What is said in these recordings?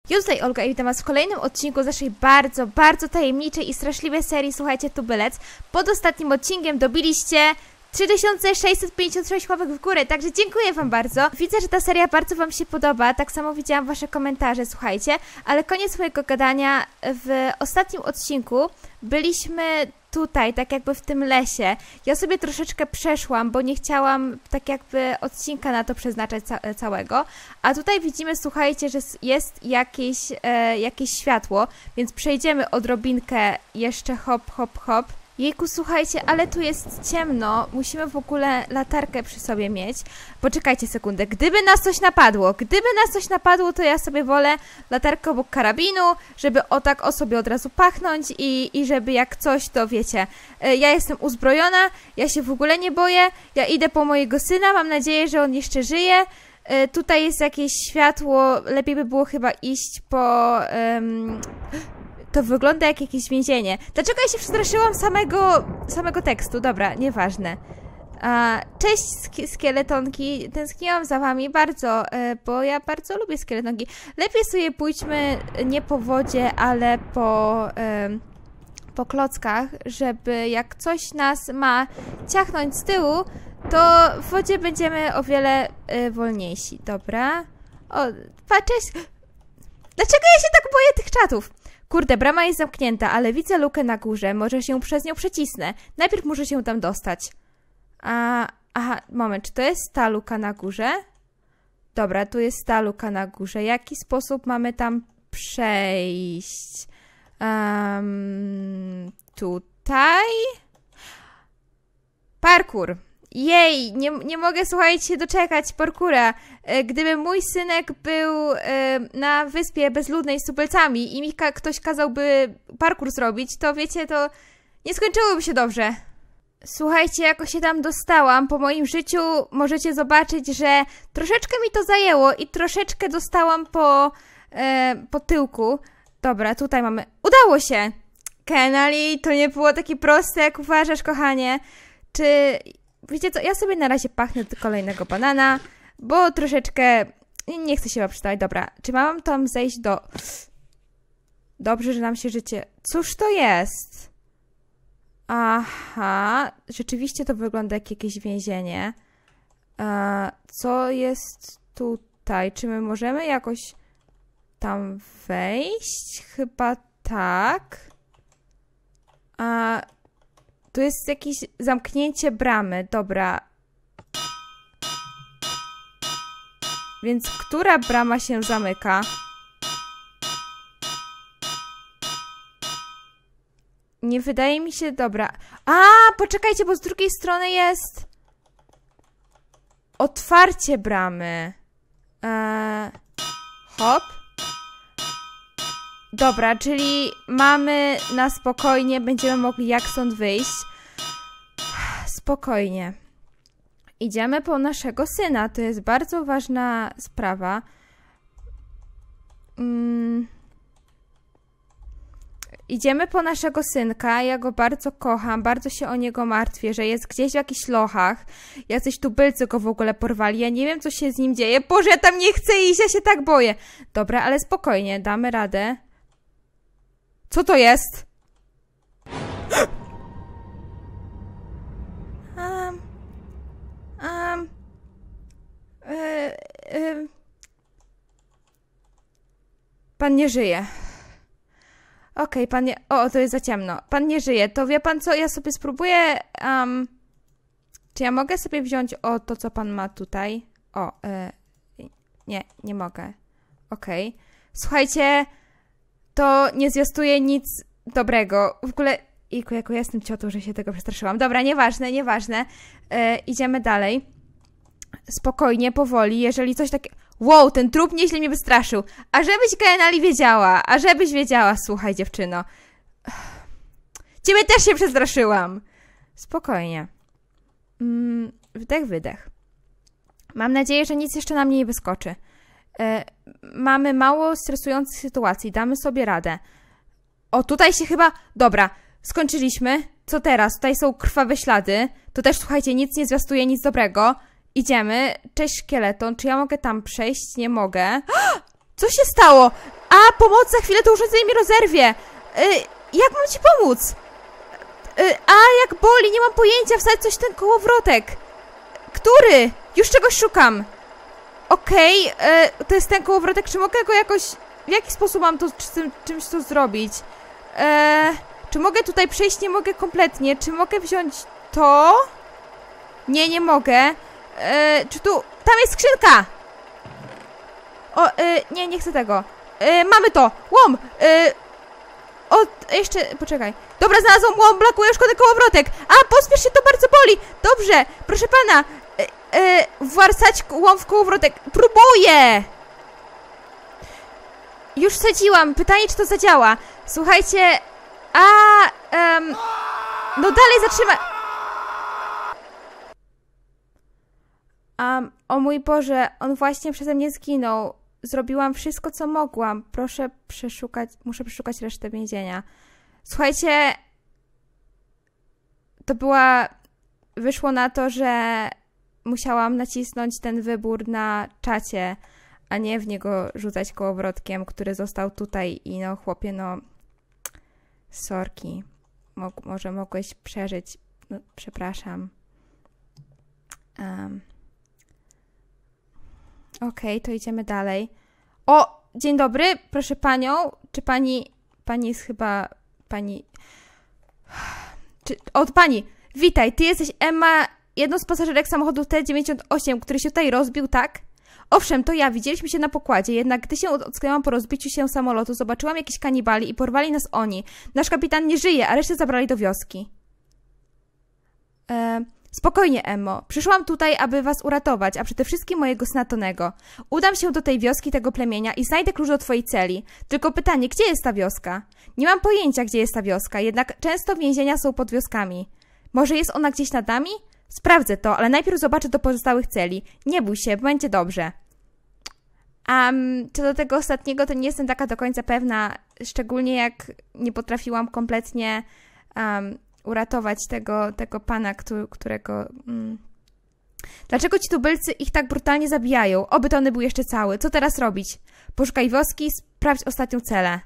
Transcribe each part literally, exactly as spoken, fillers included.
Już tutaj Olga i witam was w kolejnym odcinku z naszej bardzo, bardzo tajemniczej i straszliwej serii Słuchajcie Tubylec. Pod ostatnim odcinkiem dobiliście trzy tysiące sześćset pięćdziesiąt sześć łapek w górę, także dziękuję wam bardzo. Widzę, że ta seria bardzo wam się podoba, tak samo widziałam wasze komentarze, słuchajcie. Ale koniec mojego gadania, w ostatnim odcinku byliśmy tutaj, tak jakby w tym lesie. Ja sobie troszeczkę przeszłam, bo nie chciałam tak jakby odcinka na to przeznaczać ca całego. A tutaj widzimy, słuchajcie, że jest jakieś, e, jakieś światło, więc przejdziemy odrobinkę jeszcze hop, hop, hop. Jejku, słuchajcie, ale tu jest ciemno, musimy w ogóle latarkę przy sobie mieć. Poczekajcie sekundę, gdyby nas coś napadło, gdyby nas coś napadło, to ja sobie wolę latarkę obok karabinu, żeby o tak o sobie od razu pachnąć i, i żeby jak coś, to wiecie, ja jestem uzbrojona, ja się w ogóle nie boję, ja idę po mojego syna, mam nadzieję, że on jeszcze żyje. Tutaj jest jakieś światło, lepiej by było chyba iść po... Um... To wygląda jak jakieś więzienie. Dlaczego ja się przestraszyłam samego, samego tekstu? Dobra, nieważne. A, cześć sk szkieletonki, tęskniłam za wami bardzo, e, bo ja bardzo lubię szkieletonki. Lepiej sobie pójdźmy nie po wodzie, ale po, e, po klockach, żeby jak coś nas ma ciachnąć z tyłu, to w wodzie będziemy o wiele e, wolniejsi. Dobra. O, pa, cześć. Dlaczego ja się tak boję tych czatów? Kurde, brama jest zamknięta, ale widzę lukę na górze. Może się przez nią przecisnę. Najpierw muszę się tam dostać. A, aha, moment, czy to jest ta luka na górze? Dobra, tu jest ta luka na górze. Jaki sposób mamy tam przejść? Um, tutaj? Parkour. Jej, nie, nie mogę, słuchajcie, się doczekać parkoura. Gdyby mój synek był e, na wyspie bezludnej z tubylcami i mi ka ktoś kazałby parkour zrobić, to wiecie, to nie skończyłoby się dobrze. Słuchajcie, jako się tam dostałam, po moim życiu możecie zobaczyć, że troszeczkę mi to zajęło i troszeczkę dostałam po, e, po tyłku. Dobra, tutaj mamy... Udało się! Kenali, to nie było takie proste, jak uważasz, kochanie. Czy... Wiecie co, ja sobie na razie pachnę do kolejnego banana, bo troszeczkę nie chcę się chyba przystawać. Dobra, czy mam tam zejść do... Dobrze, że nam się życie... Cóż to jest? Aha, rzeczywiście to wygląda jak jakieś więzienie. A, co jest tutaj? Czy my możemy jakoś tam wejść? Chyba tak. A... Tu jest jakieś zamknięcie bramy, dobra. Więc która brama się zamyka? Nie wydaje mi się, dobra. A, poczekajcie, bo z drugiej strony jest otwarcie bramy. Eee, hop. Dobra, czyli mamy na spokojnie, będziemy mogli jak stąd wyjść. Spokojnie. Idziemy po naszego syna, to jest bardzo ważna sprawa. Mm. Idziemy po naszego synka, ja go bardzo kocham, bardzo się o niego martwię, że jest gdzieś w jakichś lochach. Jacyś tubylcy go w ogóle porwali, ja nie wiem, co się z nim dzieje. Boże, ja tam nie chcę iść, ja się tak boję. Dobra, ale spokojnie, damy radę. Co to jest? Um, um, y, y, pan nie żyje. Okej, okay, pan nie... O, to jest za ciemno. Pan nie żyje. To wie pan co? Ja sobie spróbuję... Um, czy ja mogę sobie wziąć o to, co pan ma tutaj? O, y, nie, nie mogę. Okej. Okay. Słuchajcie... To nie zwiastuje nic dobrego. W ogóle, iku, jako ja jestem ciotą, że się tego przestraszyłam. Dobra, nieważne, nieważne. E, idziemy dalej. Spokojnie, powoli, jeżeli coś takie... Wow, ten trup nieźle mnie wystraszył. A żebyś, Kenali, wiedziała, a żebyś wiedziała, słuchaj, dziewczyno. Ciebie też się przestraszyłam. Spokojnie. Mm, wdech, wydech. Mam nadzieję, że nic jeszcze na mnie nie wyskoczy. E, mamy mało stresujących sytuacji, damy sobie radę. O, tutaj się chyba... Dobra, skończyliśmy. Co teraz? Tutaj są krwawe ślady. To też, słuchajcie, nic nie zwiastuje, nic dobrego. Idziemy. Cześć, szkieleton. Czy ja mogę tam przejść? Nie mogę. Co się stało? A, pomoc, za chwilę to urządzenie mi rozerwie. Y, jak mam ci pomóc? Y, a, jak boli, nie mam pojęcia, wsadź coś w ten kołowrotek. Który? Już czegoś szukam. Okej, okay, to jest ten kołowrotek, czy mogę go jakoś... W jaki sposób mam to z tym, czymś to zrobić? Eee, czy mogę tutaj przejść? Nie mogę kompletnie. Czy mogę wziąć to? Nie, nie mogę. Eee, czy tu... Tam jest skrzynka! O, e, nie, nie chcę tego. E, mamy to! Łom! E, o, jeszcze... Poczekaj. Dobra, znalazłam łom, blokuje szkody kołowrotek. A, pospiesz się, to bardzo boli. Dobrze, proszę pana. E, e, wsadzać łom w kołowrotek. Próbuję! Już wsadziłam. Pytanie, czy to zadziała. Słuchajcie... A... Um, no dalej zatrzyma... Um, o mój Boże, on właśnie przeze mnie zginął. Zrobiłam wszystko, co mogłam. Proszę przeszukać... Muszę przeszukać resztę więzienia. Słuchajcie... To była... Wyszło na to, że... Musiałam nacisnąć ten wybór na czacie, a nie w niego rzucać kołowrotkiem, który został tutaj i no chłopie, no... Sorki. Mog może mogłeś przeżyć. No, przepraszam. Um. Okej, okay, to idziemy dalej. O! Dzień dobry, proszę panią. Czy pani... Pani jest chyba... Pani... Czy... O, pani! Witaj, ty jesteś Emma, jedną z pasażerek samochodu T dziewięćdziesiąt osiem, który się tutaj rozbił, tak? Owszem, to ja, widzieliśmy się na pokładzie, jednak gdy się ocknęłam po rozbiciu się samolotu, zobaczyłam jakichś kanibali i porwali nas oni. Nasz kapitan nie żyje, a resztę zabrali do wioski. Eee, spokojnie, Emmo. Przyszłam tutaj, aby was uratować, a przede wszystkim mojego syna Tonego. Udam się do tej wioski, tego plemienia i znajdę klucz do twojej celi. Tylko pytanie, gdzie jest ta wioska? Nie mam pojęcia, gdzie jest ta wioska, jednak często więzienia są pod wioskami. Może jest ona gdzieś nad nami? Sprawdzę to, ale najpierw zobaczę do pozostałych celi. Nie bój się, będzie dobrze. Um, co do tego ostatniego, to nie jestem taka do końca pewna, szczególnie jak nie potrafiłam kompletnie um, uratować tego, tego pana, który, którego... Um... Dlaczego ci tubylcy ich tak brutalnie zabijają? Oby to one był jeszcze cały. Co teraz robić? Poszukaj wioski, sprawdź ostatnią celę.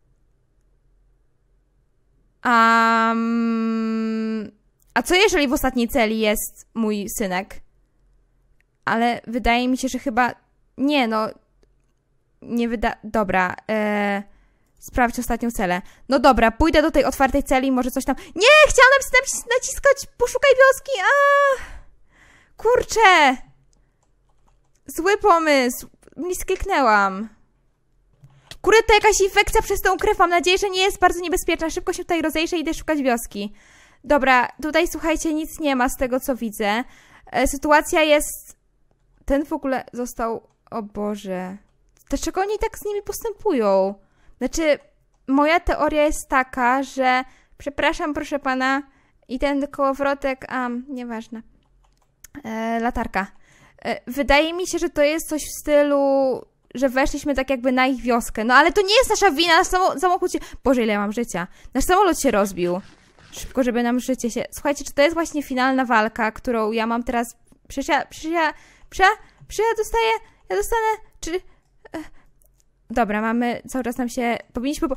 Um... A co jeżeli w ostatniej celi jest mój synek? Ale wydaje mi się, że chyba... Nie, no... Nie wyda... Dobra. E... Sprawdź ostatnią celę. No dobra, pójdę do tej otwartej celi, może coś tam... Nie! Chciałam nacis naciskać! Poszukaj wioski! A! Kurczę! Zły pomysł! Miskliknęłam. Kurde, to jakaś infekcja przez tą krew. Mam nadzieję, że nie jest bardzo niebezpieczna. Szybko się tutaj rozejrzę i idę szukać wioski. Dobra, tutaj słuchajcie, nic nie ma z tego, co widzę. E, sytuacja jest... Ten w ogóle został... O Boże... Dlaczego oni tak z nimi postępują? Znaczy, moja teoria jest taka, że... Przepraszam, proszę pana... I ten kołowrotek... Um, nieważne. E, latarka. E, wydaje mi się, że to jest coś w stylu... Że weszliśmy tak jakby na ich wioskę. No ale to nie jest nasza wina, nasz samo samochód się... Boże, ile ja mam życia. Nasz samolot się rozbił. Szybko, żeby nam życie się... Słuchajcie, czy to jest właśnie finalna walka, którą ja mam teraz... Przecież ja... Przecież ja... Przecież ja, przecież ja dostaję... Ja dostanę... Czy... Dobra, mamy... Cały czas nam się... Powinniśmy... Po...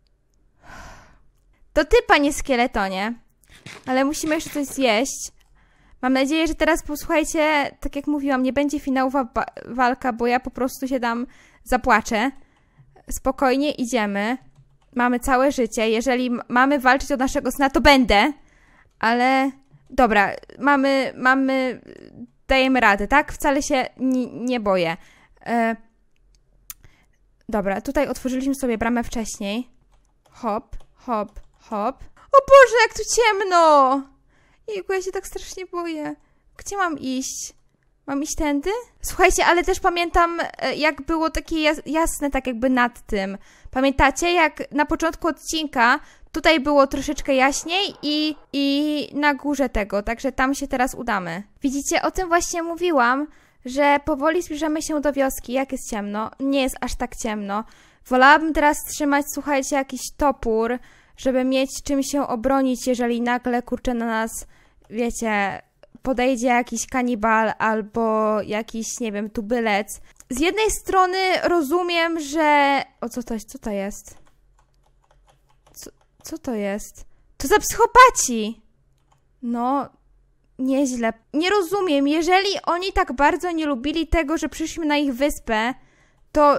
To ty, panie szkieletonie. Ale musimy jeszcze coś zjeść. Mam nadzieję, że teraz, posłuchajcie, tak jak mówiłam, nie będzie finałowa walka, bo ja po prostu się tam zapłaczę. Spokojnie idziemy. Mamy całe życie. Jeżeli mamy walczyć o naszego syna, to będę. Ale... Dobra, mamy... mamy... Dajemy radę, tak? Wcale się nie boję. E... Dobra, tutaj otworzyliśmy sobie bramę wcześniej. Hop, hop, hop. O Boże, jak tu ciemno! Jejku, ja się tak strasznie boję. Gdzie mam iść? Mam iść tędy? Słuchajcie, ale też pamiętam, jak było takie jasne, tak jakby nad tym. Pamiętacie, jak na początku odcinka tutaj było troszeczkę jaśniej i, i na górze tego, także tam się teraz udamy. Widzicie, o tym właśnie mówiłam, że powoli zbliżamy się do wioski. Jak jest ciemno? Nie jest aż tak ciemno. Wolałabym teraz trzymać, słuchajcie, jakiś topór, żeby mieć czym się obronić, jeżeli nagle, kurczę, na nas, wiecie, podejdzie jakiś kanibal albo jakiś, nie wiem, tubylec. Z jednej strony rozumiem, że... O, co to jest? Co to jest? Co, co to jest? To za psychopaci! No, nieźle. Nie rozumiem, jeżeli oni tak bardzo nie lubili tego, że przyszliśmy na ich wyspę, to...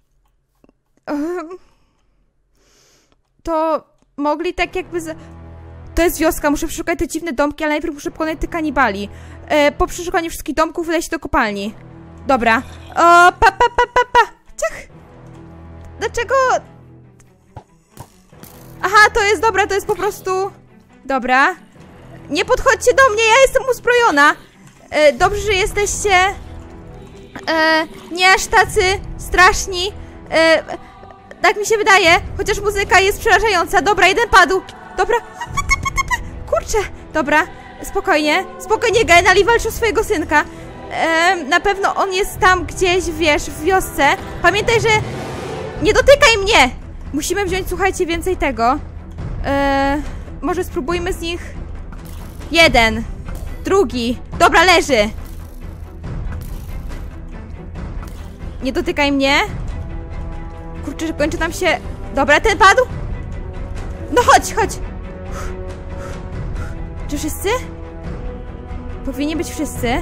To mogli tak jakby... Z... To jest wioska, muszę przeszukać te dziwne domki, ale najpierw muszę pokonać tych kanibali. E, po przeszukaniu wszystkich domków wydaje się do kopalni. Dobra. O, pa, pa, pa, pa, pa. Ciach. Dlaczego... Aha, to jest, dobra, to jest po prostu... Dobra. Nie podchodźcie do mnie, ja jestem uzbrojona. E, dobrze, że jesteście... E, nie aż tacy straszni. E, tak mi się wydaje, chociaż muzyka jest przerażająca. Dobra, jeden padł. Dobra. Kurczę. Dobra, spokojnie. Spokojnie, Gennali walczy o swojego synka. E, na pewno on jest tam gdzieś, wiesz, w wiosce. Pamiętaj, że... Nie dotykaj mnie! Musimy wziąć, słuchajcie, więcej tego. E, może spróbujmy z nich... Jeden. Drugi. Dobra, leży. Nie dotykaj mnie. Kurczę, że kończy nam się... Dobra, ten padł? No chodź, chodź. Czy wszyscy? Powinni być wszyscy.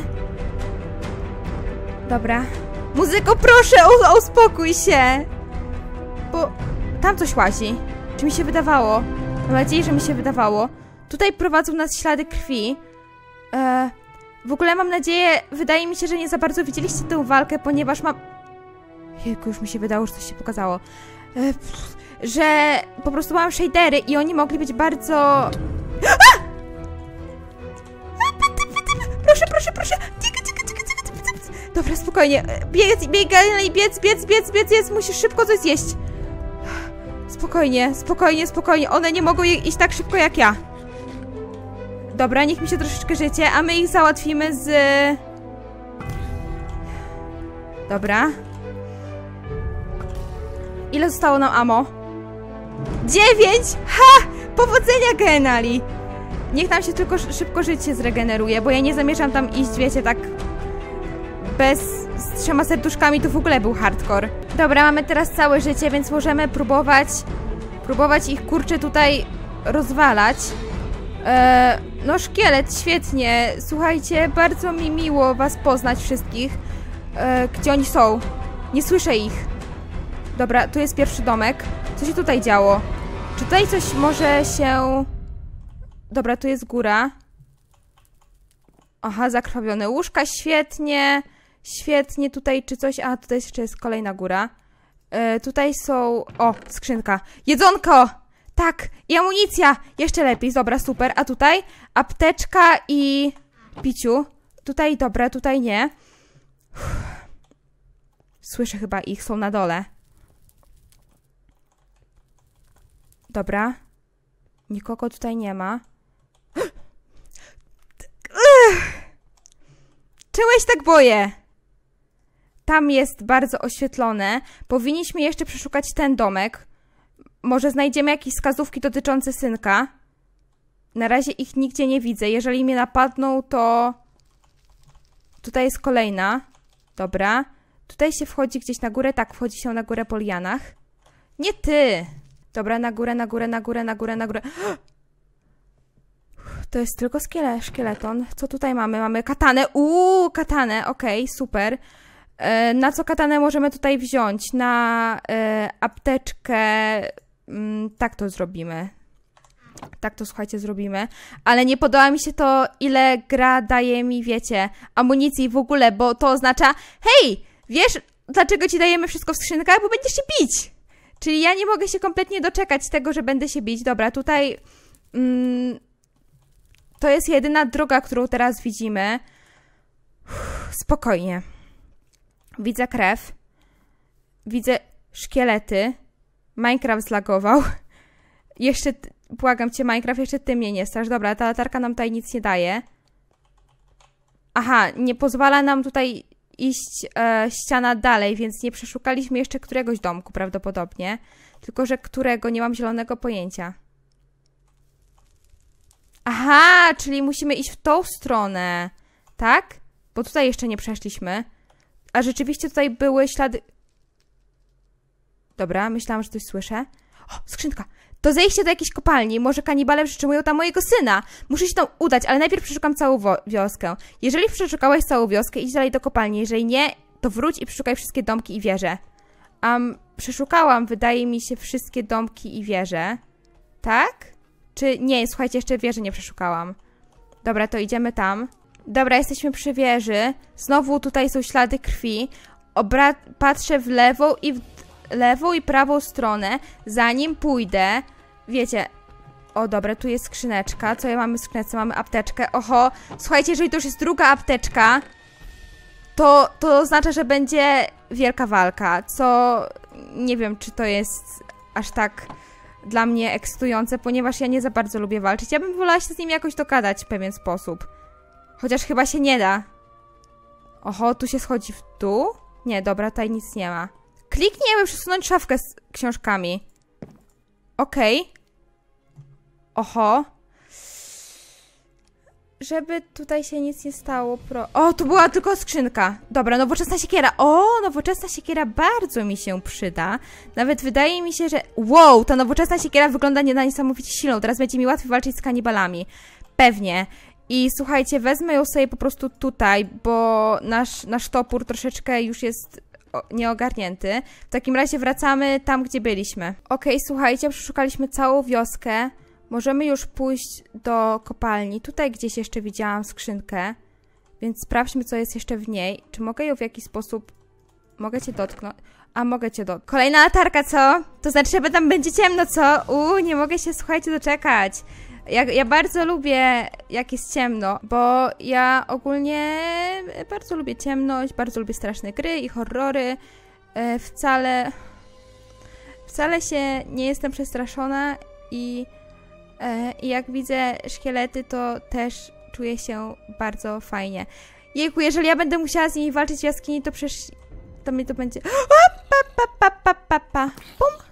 Dobra. Muzyko, proszę, o, uspokój się. Bo tam coś łazi. Czy mi się wydawało? Mam nadzieję, że mi się wydawało. Tutaj prowadzą nas ślady krwi. E, w ogóle mam nadzieję, wydaje mi się, że nie za bardzo widzieliście tę walkę, ponieważ mam... Jejku, już mi się wydało, że coś się pokazało. E, pff, że po prostu mam shadery i oni mogli być bardzo... A! Proszę, proszę, proszę! Dobra, spokojnie. Biec, biegaj, biec, biec, biec, biec, biec. Musisz szybko coś zjeść. Spokojnie, spokojnie, spokojnie. One nie mogą iść tak szybko jak ja. Dobra, niech mi się troszeczkę życie, a my ich załatwimy z... Dobra. Ile zostało nam ammo? Dziewięć! Ha! Powodzenia, Gennali! Niech nam się tylko szybko życie zregeneruje, bo ja nie zamierzam tam iść, wiecie, tak... Bez... z trzema serduszkami to w ogóle był hardcore. Dobra, mamy teraz całe życie, więc możemy próbować... Próbować ich, kurczę, tutaj rozwalać. Eee, no szkielet, świetnie. Słuchajcie, bardzo mi miło was poznać wszystkich. Eee, gdzie oni są? Nie słyszę ich. Dobra, tu jest pierwszy domek. Co się tutaj działo? Czy tutaj coś może się... Dobra, tu jest góra. Aha, zakrwawione łóżka, świetnie. Świetnie, tutaj czy coś... A, tutaj jeszcze jest kolejna góra. Yy, tutaj są... O, skrzynka. Jedzonko! Tak, i amunicja! Jeszcze lepiej, dobra, super. A tutaj? Apteczka i... piciu. Tutaj, dobra, tutaj nie. Uff. Słyszę chyba ich, są na dole. Dobra. Nikogo tutaj nie ma. Czemu ja się tak boję? Tam jest bardzo oświetlone. Powinniśmy jeszcze przeszukać ten domek. Może znajdziemy jakieś wskazówki dotyczące synka. Na razie ich nigdzie nie widzę. Jeżeli mnie napadną, to... Tutaj jest kolejna. Dobra. Tutaj się wchodzi gdzieś na górę. Tak, wchodzi się na górę po lianach. Nie ty! Dobra, na górę, na górę, na górę, na górę, na górę. To jest tylko szkiele, szkieleton. Co tutaj mamy? Mamy katanę. Uuu, katanę. Okej, okay, super. E, na co katanę możemy tutaj wziąć? Na e, apteczkę. Mm, tak to zrobimy. Tak to, słuchajcie, zrobimy. Ale nie podoba mi się to, ile gra daje mi, wiecie, amunicji w ogóle, bo to oznacza, hej, wiesz, dlaczego ci dajemy wszystko w skrzynkach? Bo będziesz się bić. Czyli ja nie mogę się kompletnie doczekać tego, że będę się bić. Dobra, tutaj... Mm, to jest jedyna droga, którą teraz widzimy. Uff, spokojnie. Widzę krew. Widzę szkielety. Minecraft zlagował. Jeszcze, błagam cię, Minecraft, jeszcze ty mnie nie strasz. Dobra, ta latarka nam tutaj nic nie daje. Aha, nie pozwala nam tutaj iść e, ściana dalej, więc nie przeszukaliśmy jeszcze któregoś domku prawdopodobnie. Tylko że którego, nie mam zielonego pojęcia. Aha, czyli musimy iść w tą stronę. Tak? Bo tutaj jeszcze nie przeszliśmy. A rzeczywiście tutaj były ślady... Dobra, myślałam, że coś słyszę. O, skrzynka! To zejście do jakiejś kopalni. Może kanibale przetrzymują tam mojego syna. Muszę się tam udać, ale najpierw przeszukam całą wioskę. Jeżeli przeszukałeś całą wioskę, idź dalej do kopalni. Jeżeli nie, to wróć i przeszukaj wszystkie domki i wieże. Um, przeszukałam, wydaje mi się, wszystkie domki i wieże. Tak? Czy nie? Słuchajcie, jeszcze wieży nie przeszukałam. Dobra, to idziemy tam. Dobra, jesteśmy przy wieży. Znowu tutaj są ślady krwi. Obra patrzę w lewo i w lewą i prawą stronę, zanim pójdę. Wiecie... O, dobra, tu jest skrzyneczka. Co ja mamy w skrzyneczce? Mamy apteczkę. Oho, słuchajcie, jeżeli to już jest druga apteczka, to, to oznacza, że będzie wielka walka, co nie wiem, czy to jest aż tak dla mnie ekscytujące, ponieważ ja nie za bardzo lubię walczyć. Ja bym wolała się z nim jakoś dogadać w pewien sposób. Chociaż chyba się nie da. Oho, tu się schodzi w dół? Nie, dobra, tutaj nic nie ma. Kliknij, aby przesunąć szafkę z książkami. Okej. Okay. Oho. Żeby tutaj się nic nie stało, pro... O, tu była tylko skrzynka. Dobra, nowoczesna siekiera. O, nowoczesna siekiera bardzo mi się przyda. Nawet wydaje mi się, że... Wow, ta nowoczesna siekiera wygląda nie na niesamowicie silną. Teraz będzie mi łatwiej walczyć z kanibalami. Pewnie. I słuchajcie, wezmę ją sobie po prostu tutaj, bo nasz, nasz topór troszeczkę już jest nieogarnięty. W takim razie wracamy tam, gdzie byliśmy. Okej, okay, słuchajcie, przeszukaliśmy całą wioskę. Możemy już pójść do kopalni. Tutaj gdzieś jeszcze widziałam skrzynkę, więc sprawdźmy, co jest jeszcze w niej. Czy mogę ją w jakiś sposób... Mogę cię dotknąć? A, mogę cię dotknąć. Kolejna latarka, co? To znaczy, że tam będzie ciemno, co? Uuu, nie mogę się, słuchajcie, doczekać. Ja, ja bardzo lubię, jak jest ciemno, bo ja ogólnie bardzo lubię ciemność, bardzo lubię straszne gry i horrory. E, wcale... Wcale się nie jestem przestraszona i... I jak widzę szkielety, to też czuję się bardzo fajnie. Jejku, jeżeli ja będę musiała z nimi walczyć w jaskini, to przecież... To mi to będzie... Pa, pa, pa, pa, pa, pa. Pum.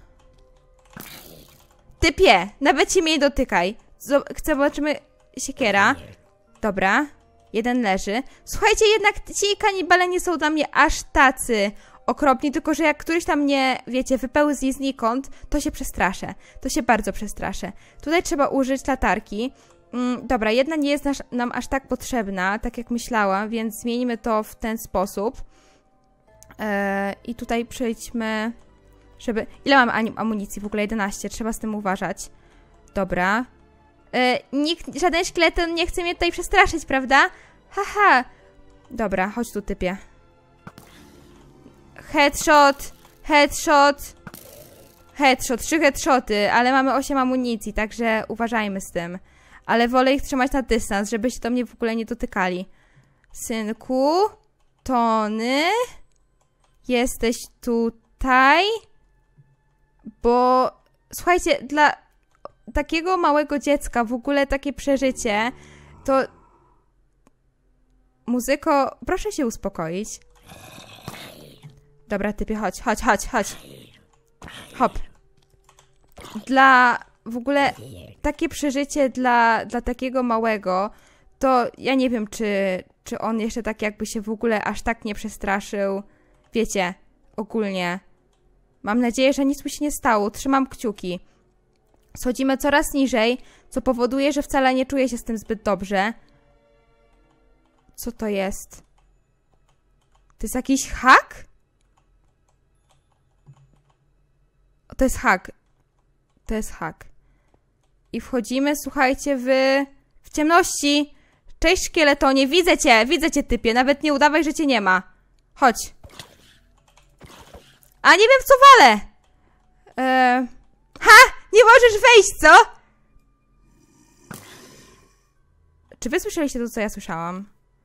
Typie, nawet się mnie nie dotykaj. Chcę, zobaczymy... Siekiera. Dobra. Jeden leży. Słuchajcie, jednak ci kanibale nie są dla mnie aż tacy okropni, tylko że jak któryś tam mnie, wiecie, wypełzi znikąd, to się przestraszę. To się bardzo przestraszę. Tutaj trzeba użyć latarki. Mm, dobra, jedna nie jest nasz, nam aż tak potrzebna, tak jak myślałam, więc zmienimy to w ten sposób. Eee, I tutaj przejdźmy, żeby... Ile mamy amunicji? W ogóle jedenaście, trzeba z tym uważać. Dobra. Eee, nikt, żaden szkielet nie chce mnie tutaj przestraszyć, prawda? Haha. Dobra, chodź tu, typie. Headshot, headshot, headshot, trzy headshoty, ale mamy osiem amunicji, także uważajmy z tym. Ale wolę ich trzymać na dystans, żeby się do mnie w ogóle nie dotykali. Synku, Tony, jesteś tutaj? Bo, słuchajcie, dla takiego małego dziecka w ogóle takie przeżycie, to... Muzyko, proszę się uspokoić. Dobra, typie, chodź, chodź, chodź, chodź. Hop. Dla w ogóle takie przeżycie dla, dla takiego małego, to ja nie wiem, czy, czy on jeszcze tak jakby się w ogóle aż tak nie przestraszył. Wiecie, ogólnie. Mam nadzieję, że nic mu się nie stało. Trzymam kciuki. Schodzimy coraz niżej, co powoduje, że wcale nie czuję się z tym zbyt dobrze. Co to jest? To jest jakiś hak? To jest hak. To jest hak. I wchodzimy, słuchajcie, w... w ciemności. Cześć, szkieletonie, widzę cię, widzę cię, typie. Nawet nie udawaj, że cię nie ma. Chodź. A nie wiem, w co walę. Eee... Ha! Nie możesz wejść, co? Czy wy słyszeliście to, co ja słyszałam?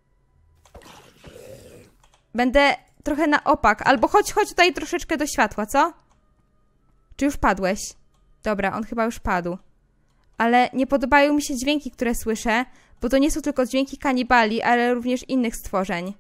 Będę trochę na opak. Albo chodź, chodź tutaj troszeczkę do światła, co? Czy już padłeś? Dobra, on chyba już padł. Ale nie podobają mi się dźwięki, które słyszę, bo to nie są tylko dźwięki kanibali, ale również innych stworzeń.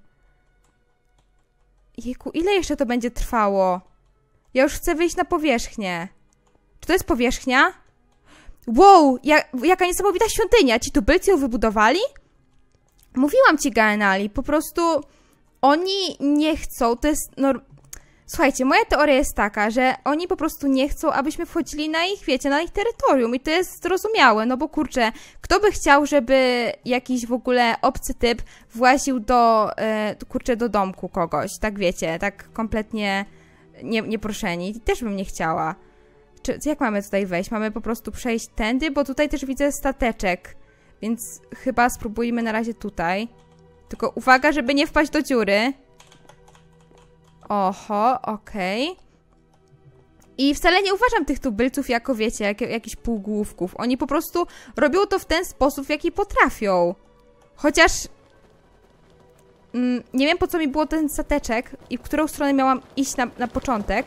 Jejku, ile jeszcze to będzie trwało? Ja już chcę wyjść na powierzchnię. Czy to jest powierzchnia? Wow, jak, jaka niesamowita świątynia. Ci tubylcy ją wybudowali? Mówiłam ci, Gaenali, po prostu oni nie chcą, to jest... No, słuchajcie, moja teoria jest taka, że oni po prostu nie chcą, abyśmy wchodzili na ich, wiecie, na ich terytorium i to jest zrozumiałe, no bo kurczę, kto by chciał, żeby jakiś w ogóle obcy typ właził do, e, kurczę, do domku kogoś, tak wiecie, tak kompletnie nie, nieproszeni. Też bym nie chciała. Czy, jak mamy tutaj wejść? Mamy po prostu przejść tędy, bo tutaj też widzę stateczek, więc chyba spróbujmy na razie tutaj. Tylko uwaga, żeby nie wpaść do dziury. Oho, okej. Okay. I wcale nie uważam tych tubylców jako, wiecie, jak, jakichś półgłówków. Oni po prostu robią to w ten sposób, w jaki potrafią. Chociaż... Mm, nie wiem, po co mi było ten stateczek i w którą stronę miałam iść na, na początek.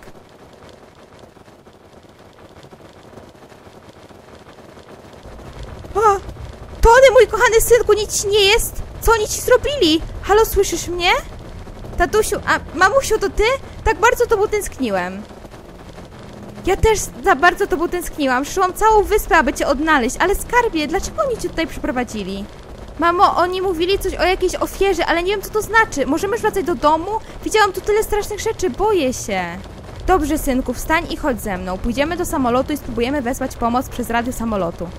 O! Tony, mój kochany synku, nic ci nie jest? Co oni ci zrobili? Halo, słyszysz mnie? Tatusiu, a mamusiu, to ty? Tak bardzo tobą tęskniłem. Ja też za bardzo tobą tęskniłam. Szłam całą wyspę, aby cię odnaleźć. Ale skarbie, dlaczego oni cię tutaj przyprowadzili? Mamo, oni mówili coś o jakiejś ofierze, ale nie wiem, co to znaczy. Możemy wracać do domu? Widziałam tu tyle strasznych rzeczy, boję się. Dobrze, synku, wstań i chodź ze mną. Pójdziemy do samolotu i spróbujemy wezwać pomoc przez radio samolotu.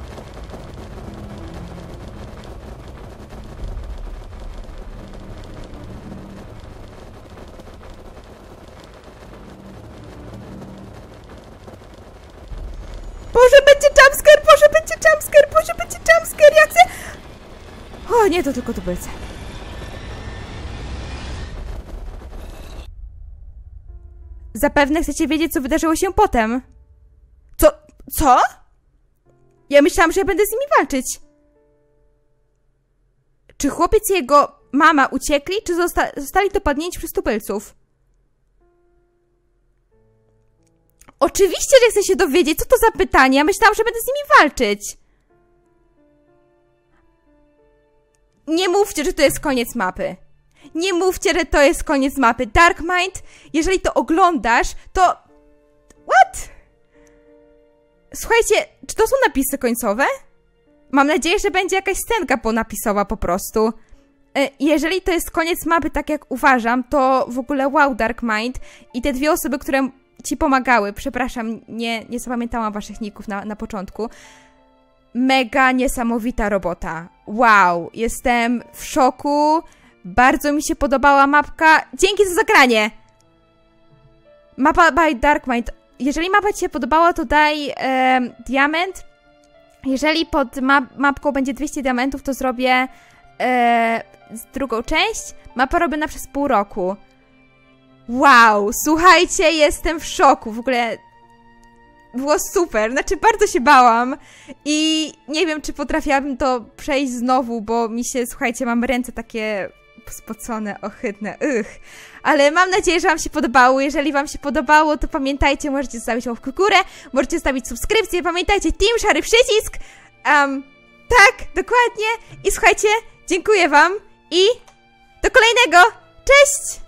Boże, będzie jumpscare, Boże, będzie jumpscare, Boże, będzie jumpscare, ja chcę... O, nie, to tylko tubylce. Zapewne chcecie wiedzieć, co wydarzyło się potem. Co? Co? Ja myślałam, że ja będę z nimi walczyć. Czy chłopiec i jego mama uciekli, czy zosta zostali dopadnięci przez tubylców? Oczywiście, że chcę się dowiedzieć, co to za pytanie. Ja myślałam, że będę z nimi walczyć. Nie mówcie, że to jest koniec mapy. Nie mówcie, że to jest koniec mapy. Dark Mind, jeżeli to oglądasz, to... What? Słuchajcie, czy to są napisy końcowe? Mam nadzieję, że będzie jakaś scenka ponapisowa po prostu. Jeżeli to jest koniec mapy, tak jak uważam, to w ogóle wow, Dark Mind i te dwie osoby, które ci pomagały, przepraszam, nie, nie zapamiętałam waszych ników na, na początku. Mega niesamowita robota. Wow, jestem w szoku. Bardzo mi się podobała mapka. Dzięki za zagranie! Mapa by Dark Mind. Jeżeli mapa ci się podobała, to daj e, diament. Jeżeli pod map mapką będzie dwieście diamentów, to zrobię e, drugą część. Mapę robię na przez pół roku. Wow, słuchajcie, jestem w szoku. W ogóle było super, znaczy bardzo się bałam i nie wiem, czy potrafiłabym to przejść znowu, bo mi się, słuchajcie, mam ręce takie spocone, ohydne, ych. Ale mam nadzieję, że wam się podobało. Jeżeli wam się podobało, to pamiętajcie, możecie zostawić łapkę w górę, możecie zostawić subskrypcję, pamiętajcie, Team Szary Przycisk. Um, tak, dokładnie. I słuchajcie, dziękuję wam i do kolejnego. Cześć!